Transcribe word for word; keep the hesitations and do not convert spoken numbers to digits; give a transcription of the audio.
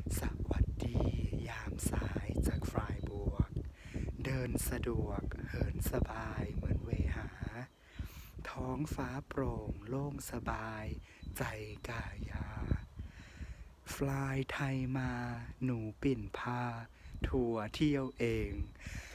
สวัสดียามสายจากฟรายบวกเดินสะดวกเหินสบายเหมือนเวหาท้องฟ้าโปร่งโล่งสบายใจกายาฟลายไทยมาหนูปิ่นพาทัวร์เที่ยวเอง